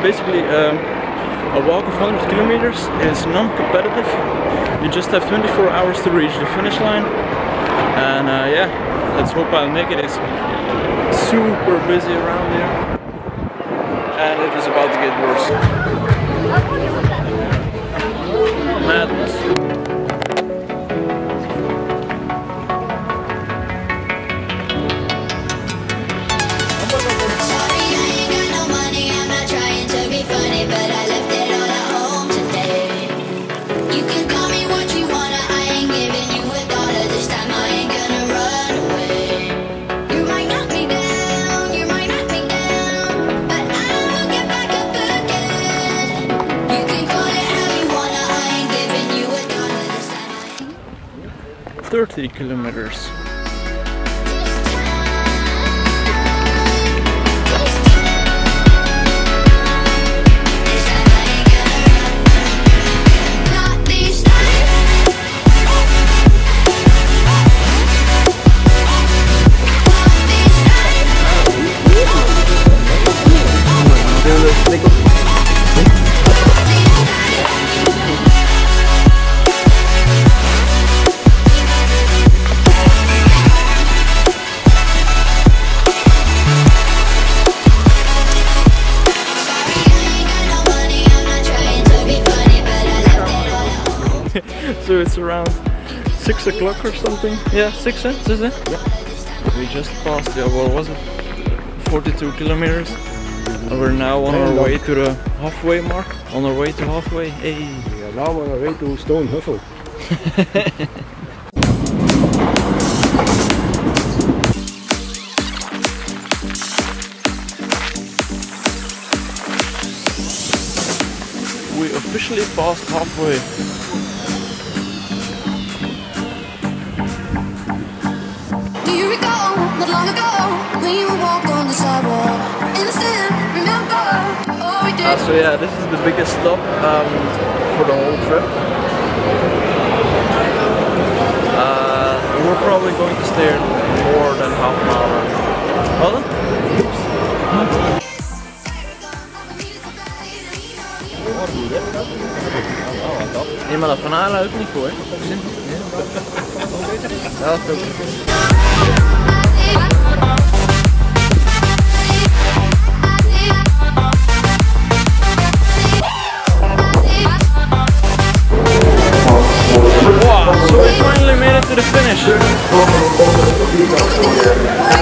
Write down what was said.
basically a walk of 100 kilometers is non-competitive. You just have 24 hours to reach the finish line, and yeah, let's hope I'll make it. It's super busy around here, and it is about to get worse. Madness. .30 kilometers. So it's around 6 o'clock or something. Yeah, 6, is it? Yeah. We just passed, yeah, what was it? 42 kilometers. And we're now on our way to the halfway mark. On our way to halfway. Hey. We are now on our way to Stone Huffle. We officially passed halfway. Not long ago, when you walked on the sidewalk, innocent, remember all we did. So yeah, this is the biggest stop for the whole trip. We're probably going to stay more than half an hour. Pardon? Ja, maar dat van haar ook niet voor, hè? Ja, dat is ook niet. Wow, so we finally made it to the finish.